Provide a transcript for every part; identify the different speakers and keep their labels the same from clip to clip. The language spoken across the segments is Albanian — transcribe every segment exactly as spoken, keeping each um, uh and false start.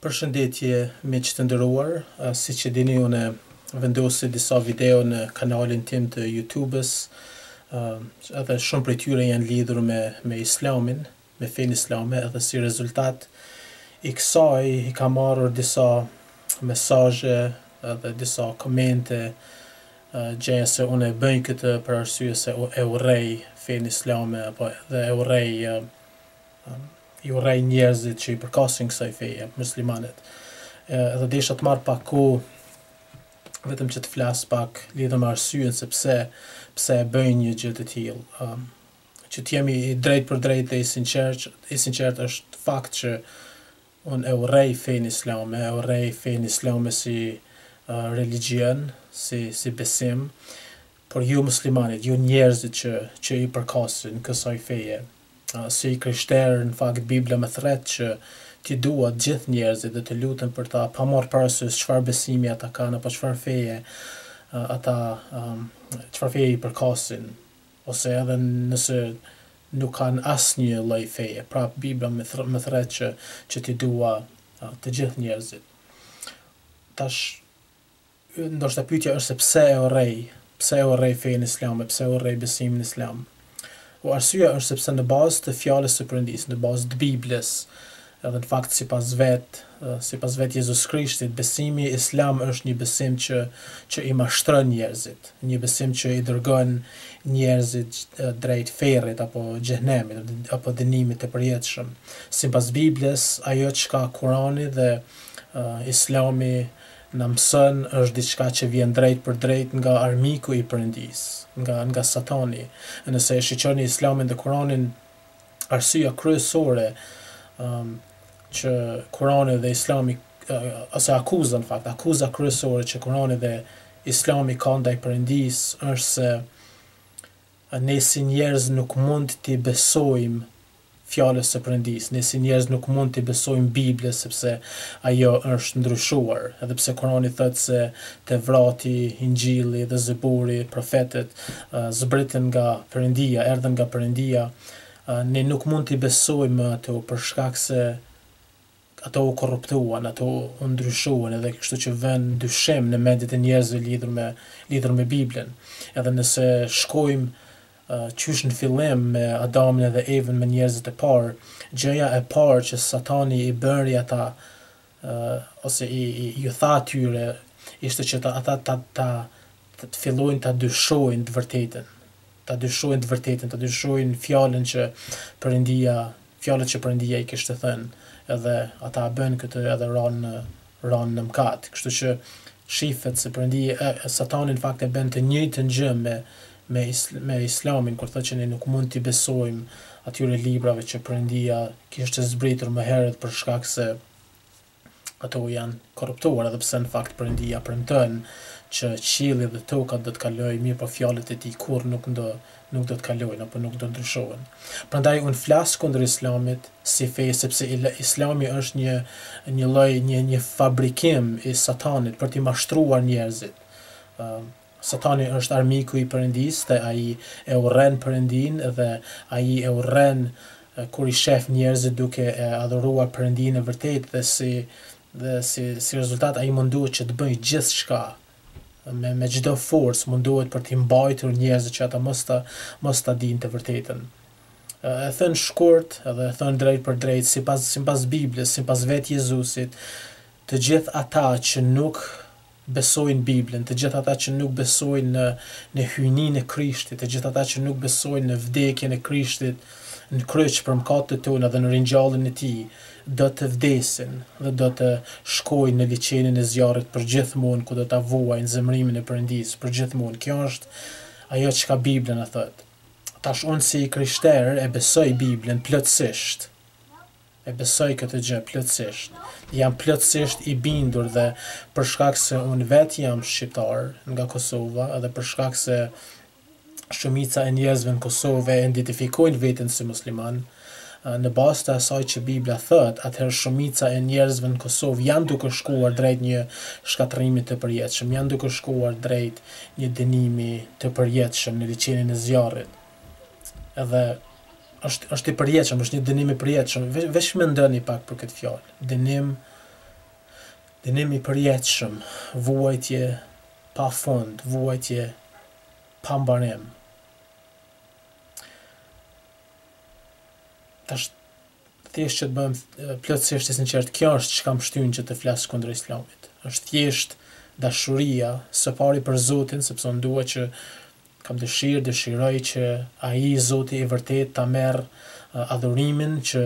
Speaker 1: Përshëndetje miq të nderuar, siç e dini unë vendosi disa video në kanalin tim të YouTube-s, edhe shumë prej tyre janë lidhur me me Islamin, me fenë islame, edhe si rezultat i kësaj i kam marrë disa mesazhe edhe disa komente, gjëja se unë e bëj këtë për arsye se e urrej fenë islame apo dhe e urrej i urrej njerëzit që i përkasin kësaj feje, muslimanët. Edhe desha të marr pak kohë vetëm që të flas pak lidhur me arsyen se pse pse e bëj një gjë të tillë. Që të jemi i drejt për drejt dhe i sinqert, i sinqert është fakt që unë e urrej fenë islame, e urrej fenë islame si uh, religjion, si si besim, por ju muslimanit, ju njerëzit që që i përkasin kësaj feje. Uh, si krishterë, në fakt Bibla më thret që ti dua gjithë njerëzit dhe të lutem për ta, pa marrë parasysh çfarë besimi ata kanë apo çfarë feje uh, ata um, çfarë feje i përkasin, ose edhe nëse nuk kanë asnjë lloj feje. Pra Bibla më thret, më thret që që ti dua uh, të gjithë njerëzit. Tash ndoshta pyetja është se pse e urrej, pse e urrej fenë islame, pse e urrej besimin islam. Po arsyeja është sepse në bazë të fjalës së Perëndisë, në bazë të Biblës, edhe në fakt sipas vet, sipas vet Jezus Krishtit, besimi islam është një besim që që i mashtron njerëzit, një besim që i dërgon njerëzit drejt ferrit apo xhenemit apo dënimit të përjetshëm. Sipas Biblës, ajo çka Kurani dhe uh, Islami na mëson është diçka që vjen drejt për drejt nga armiku i Perëndisë, nga nga Satani. Nëse e shiqoni Islamin dhe Kuranin, arsyeja kryesore um, që Kurani dhe Islami uh, ose akuza në fakt, akuza kryesore që Kurani dhe Islami kanë ndaj Perëndisë është se ne si njerëz nuk mund t'i besojmë fjalës së Perëndisë. Ne si njerëz nuk mund t'i besojmë Biblës sepse ajo është ndryshuar, edhe pse Kurani thotë se Tevrati, Injili dhe Zeburi, profetët uh, zbritën nga Perëndia, erdhën nga Perëndia, uh, ne nuk mund t'i besojmë ato për shkak se ato u korruptuan, ato u ndryshuan, edhe kështu që vën dyshim në mendjet e njerëzve lidhur me lidhur me Biblën. Edhe nëse shkojmë Uh, qysh në fillim me Adamin edhe Evën, me njerëzit e parë, gjëja e parë që Satani i bëri ata uh, ose i, i ju tha atyre ishte që ta, ata ta, ta, ta të fillojnë ta dyshojnë të vërtetën, ta dyshojnë të vërtetën, ta dyshojnë fjalën që Perëndia, fjalët që Perëndia i kishte thënë, edhe ata bën këtë edhe ranë ranë në mëkat. Kështu që shifet se Perëndia, Satani në fakt e bën të njëjtën gjë me Me, isl me Islamin, kur thotë që ne nuk mund t'i besojmë atyre librave që Perëndia kishte zbritur më herët për shkak se ato janë korruptuar, edhe pse në fakt Perëndia premton që qielli dhe toka do të kalojë, mirë po fjalët e tij kurrë nuk do nuk do të kalojnë apo nuk do ndryshohen. Prandaj un flas kundër Islamit si fe, sepse Islami është një një lloj një një fabrikim i Satanit për t'i mashtruar njerëzit. Uh, Satani është armiku i Perëndisë dhe ai e urren Perëndin dhe ai e urren kur i shef njerëzit duke e adhuruar Perëndin e vërtet, dhe si dhe si si rezultat ai munduhet që të bëjë gjithçka me me çdo forcë, munduhet për t'i mbajtur njerëzit që ata mos ta mos ta dinë të vërtetën. E thën shkurt edhe e thën drejt për drejt, sipas sipas Biblës, sipas vet Jezusit, të gjithë ata që nuk besojnë Biblën, të gjithë ata që nuk besojnë në, në hyjninë e Krishtit, të gjithë ata që nuk besojnë në vdekjen e Krishtit në kryq për mëkatet tona dhe në ringjalljen e tij, do të vdesin dhe do të shkojnë në liçenin e zjarrit për gjithmonë, ku do ta vuajnë zemrimin e Perëndisë për gjithmonë. Kjo është ajo çka Bibla na thotë. Tash unë si krishter e besoj Biblën plotësisht. E besoj këtë gjë plotësisht. Jam plotësisht i bindur, dhe për shkak se unë vet jam shqiptar nga Kosova, edhe për shkak se shumica e njerëzve në Kosovë e identifikojnë veten si musliman, në bazë të asaj që Bibla thot, atëherë shumica e njerëzve në Kosovë janë duke shkuar drejt një shkatërrimi të përjetshëm, janë duke shkuar drejt një dënimi të përjetshëm në liçenin e zjarrit. Edhe është është i përjetshëm, është një dënim i përjetshëm. Veç mendoni pak për këtë fjalë. Dënim dënim i përjetshëm, vuajtje pa fund, vuajtje pa mbarim. Tash thjesht që të bëhem plotësisht i sinqert, kjo është çka më shtyn që të flas kundër Islamit. Është thjesht dashuria së pari për Zotin, sepse unë dua që kam dëshirë, dëshiroj që ai Zoti i vërtet ta merr uh, adhurimin që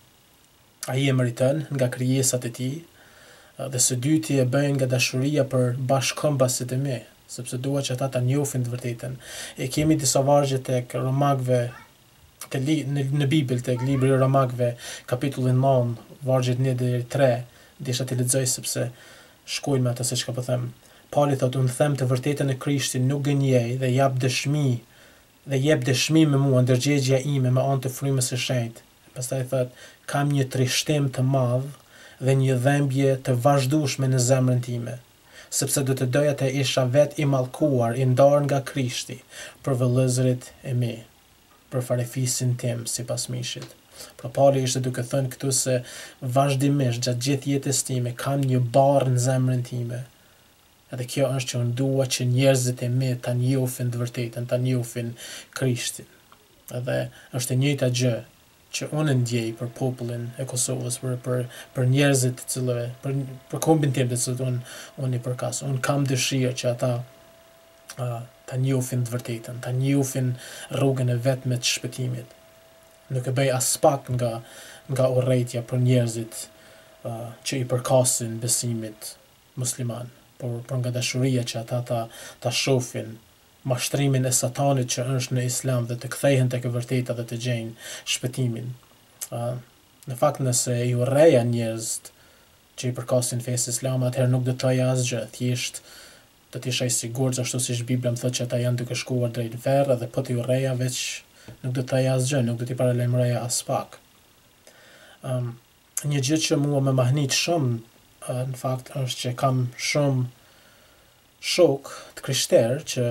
Speaker 1: ai e meriton nga krijesat e tij, uh, dhe së dyti e bëj nga dashuria për bashkëkombësit e mi, sepse dua që ata ta njohin të vërtetën. E kemi disa vargje tek Romakëve, te li, në, në Bibël tek libri i Romakëve, kapitulli nëntë, vargjet një deri tre, desha të lexoj sepse shkojnë me atë se çka po them. Pali thot, unë them të vërtetën e Krishtit nuk gënjej dhe jap dëshmi dhe jep dëshmi me mua ndërgjegjja ime me anë të frymës së shenjtë. Pastaj thot, kam një trishtim të madh dhe një dhembje të vazhdueshme në zemrën time, sepse do të doja të isha vet i mallkuar, i ndarë nga Krishti për vëllezërit e mi, për farefisin tim sipas mishit. Pra Pali ishte duke thënë këtu se vazhdimisht gjatë gjithë jetës time kam një barë në zemrën time. Edhe kjo është që unë dua që njerëzit e mi ta njohin të vërtetën, ta njohin Krishtin. Edhe është e njëjta gjë që unë ndjej për popullin e Kosovës, për për për njerëzit të cilëve, për për kombin tim të cilët unë unë i përkas. Unë kam dëshirë që ata uh, ta njohin të vërtetën, ta njohin rrugën e vetme të shpëtimit. Nuk e bëj as pak nga nga urrejtja për njerëzit uh, që i përkasin besimit musliman, por por nga dashuria që ata ta ta shohin mashtrimin e Satanit që është në Islam dhe të kthehen tek e vërteta dhe të gjejnë shpëtimin. Uh, në fakt nëse i urreja njerëz që i përkasin fesë Islam, atëherë nuk do të thoja asgjë, thjesht do të isha i sigurt ashtu siç Bibla më thotë që ata janë duke shkuar drejt verë, dhe po t'i urreja veç nuk do të thoja asgjë, nuk do t'i paralajmëroja as pak. Um, një gjë që mua më mahnit shumë uh, në fakt është që kam shumë shok të krishterë që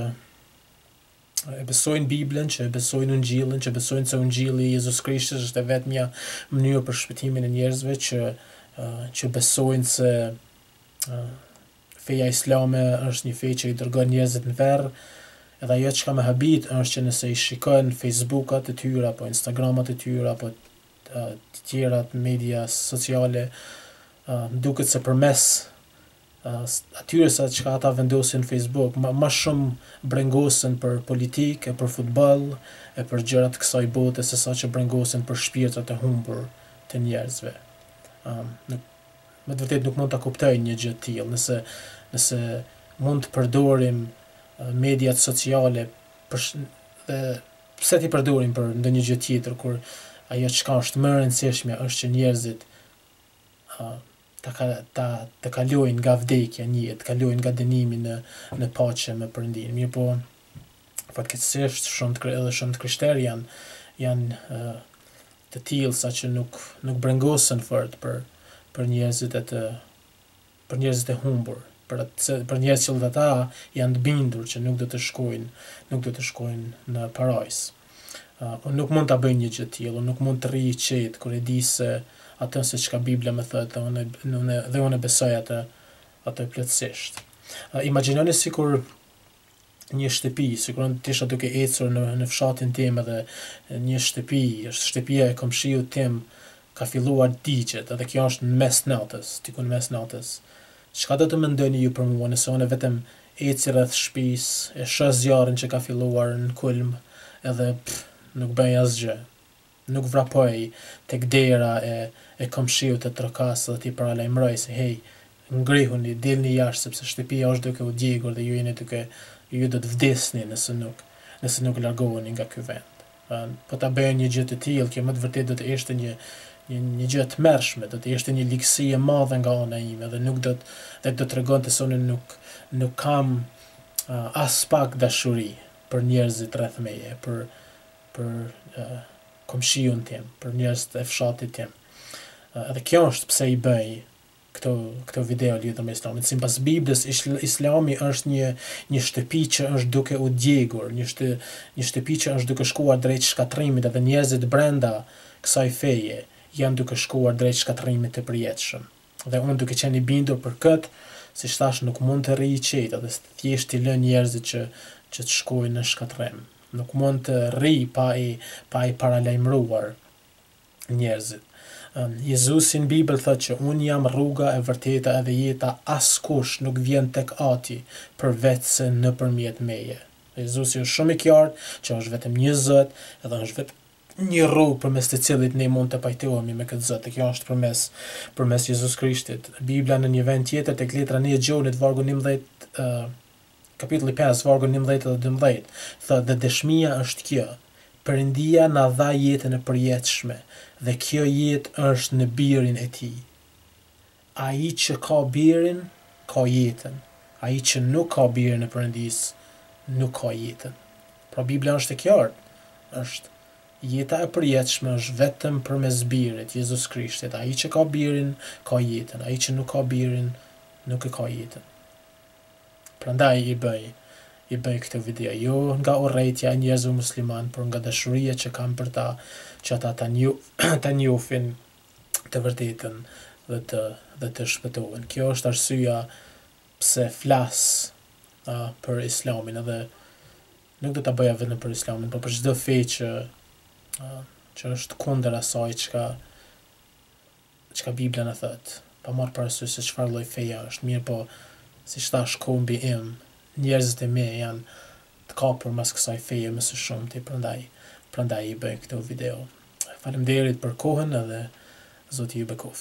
Speaker 1: e besojnë Biblën, që e besojnë Ungjillin, që besojnë se Ungjilli i Jezus Krishtit është e vetmja mënyrë për shpëtimin e njerëzve, që uh, që besojnë se uh, feja islame është një fe që i dërgon njerëzit në verë. Edhe ajo çka më habit është që nëse i shikojnë Facebookat e tyre apo Instagramat e tyre apo uh, të tjerat media sociale, uh, duket se përmes Uh, atyre sa që ata vendosin në Facebook, ma, ma shumë brengosen për politikë, e për futbol, e për gjërat kësaj bote, se sa që brengosen për shpirtrat e humbur të njerëzve. Um, nuk, me të vërtet nuk mund të kuptoj një gjë të tillë, nëse, nëse mund të përdorim uh, mediat sociale, për, dhe pse t'i përdorim për ndonjë gjë tjetër, kur ajo çka është më e rëndësishme është që njerëzit uh, ta ta të kalojnë nga vdekja një jetë, të kalojnë nga dënimi në në paqe me Perëndin. Mirë po, fatkeqësisht shumë të edhe shumë të krishterë janë janë uh, të tillë sa që nuk nuk brengosen fort për për njerëzit e të për njerëzit e humbur, për atë, për njerëz që ata janë të bindur që nuk do të shkojnë, nuk do të shkojnë në parajs. Uh, unë nuk mund ta bëj një gjë të tillë, unë nuk mund të rri i qetë kur e di se atë se çka Bibla më thotë, dhe unë unë dhe unë besoj atë atë plotësisht. Uh, Imagjinoni sikur një shtëpi, sikur të isha duke ecur në në fshatin tim edhe një shtëpi, është shtëpia e komshiut tim, ka filluar digjet, edhe kjo është në mes natës, diku në mes natës. Çka do të mendoni ju për mua nëse unë vetëm eci rreth shtëpisë, e shoh zjarrin që ka filluar në kulm, edhe pff, nuk bëj asgjë. Nuk vrapoj tek dera e e komshiut të trokas dhe t'i paralajmëroj se hey, ngrihuni, dilni jashtë sepse shtëpia është duke u djegur dhe ju jeni duke ju do të vdesni nëse nuk nëse nuk largoheni nga ky vend. Po ta bëja një gjë të tillë, kjo më të vërtet do të ishte një një, një gjë të mërshme, do të ishte një ligësi e madhe nga ana ime dhe nuk do të dhe do të tregonte se unë nuk nuk kam uh, as pak dashuri për njerëzit rreth meje, për për uh, komshiun tim, për njerëzit e fshatit tim. Uh, edhe kjo është pse i bëj këto këto video lidhur me Islamin. Sipas Biblës, Islami është një një shtëpi që është duke u djegur, një shtë, një shtëpi që është duke shkuar drejt shkatrimit, edhe njerëzit brenda kësaj feje janë duke shkuar drejt shkatrimit të përjetshëm. Dhe unë duke qenë i bindur për këtë, si thash, nuk mund të rri i qetë dhe thjesht i lë njerëzit që që të shkojnë në shkatërrim. Nuk mund të rri pa i pa i paralajmëruar njerëzit. Um, Jezusi në Bibël thotë që unë jam rruga e vërteta edhe jeta, askush nuk vjen tek Ati përveç se nëpërmjet meje. Jezusi është shumë i qartë që është vetëm një Zot, edhe është vetëm një rrugë përmes të cilit ne mund të pajtohemi me këtë Zot. Kjo është përmes përmes Jezus Krishtit. Bibla në një vend tjetër tek letra një e Gjonit vargu njëmbëdhjetë, uh, kapitulli pesë vargu njëmbëdhjetë dhe dymbëdhjetë, thotë dhe dëshmia është kjo: Perëndia na dha jetën e përjetshme, dhe kjo jetë është në birin e tij. Ai që ka birin, ka jetën. Ai që nuk ka birin e Perëndis, nuk ka jetën. Pra Bibla është e qartë, është jeta e përjetshme është vetëm përmes birit, Jezus Krishtit. Ai që ka birin, ka jetën. Ai që nuk ka birin, nuk e ka jetën. Prandaj i bëj i bëj këtë video, jo nga urrejtja e njerëzve musliman, por nga dashuria që kam për ta, që ata ta njoh, ta njohin të vërtetën dhe të dhe të shpëtohen. Kjo është arsyeja pse flas uh, për Islamin, edhe nuk do ta bëja vetëm për Islamin, por për çdo fe që uh, që është kundër asaj çka çka Bibla na thot. Pa marrë parasysh se çfarë lloj feja është, mirë po, siç thash, kombi im, njerëzit e mi janë të kapur mas kësaj feje më së shumti, prandaj prandaj i bëj këtë video. Faleminderit për kohën edhe Zoti ju bekoft.